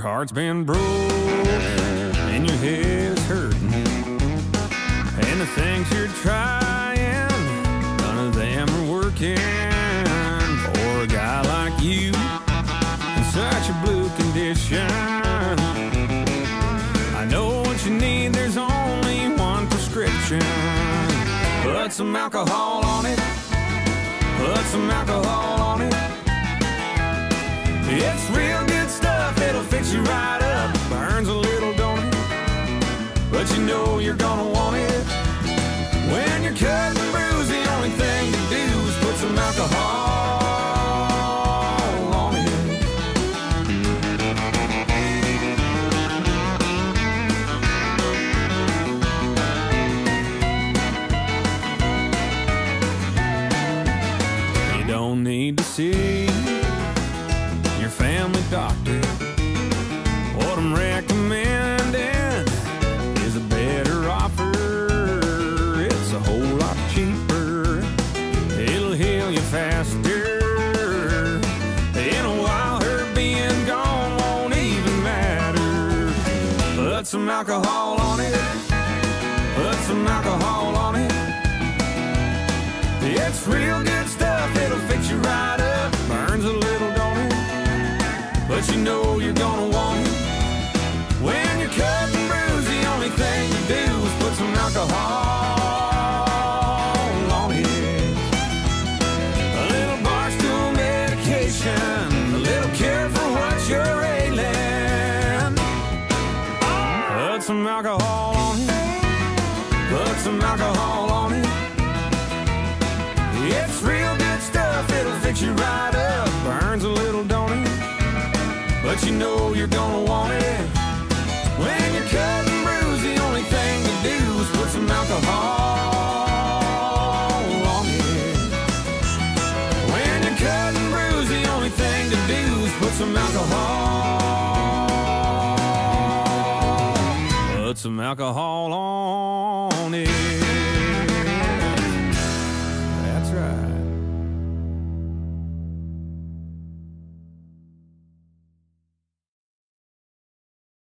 heart's been broke and your head is hurting, and the things you're trying, none of them are working for a guy like you in such a blue condition. I know what you need, there's only one prescription. Put some alcohol on it, put some alcohol on it. It's real good stuff, it'll fix you right up. Burns a little, don't it? But you know you're gonna want it. When you're cut and bruised, the only thing to do is put some alcohol on it. You don't need to see your family doctor. What I'm recommending is a better offer. It's a whole lot cheaper. It'll heal you faster. In a while, her being gone won't even matter. Put some alcohol on it. Put some alcohol on it. It's real good stuff. It'll fix you right up. Burns a little, don't it? But you know you're gonna want it. When you're cut and bruised, the only thing to do is put some alcohol on it. A little barstool medication, a little cure for what you're ailing. Put some alcohol on it. Put some alcohol on it. It's real good stuff, it'll fix you right up. Burns a little, don't it? But you know you're gonna want it. When you're cut and bruised, the only thing to do is put some alcohol on it. When you're cut and bruised, the only thing to do is put some alcohol. Put some alcohol on it.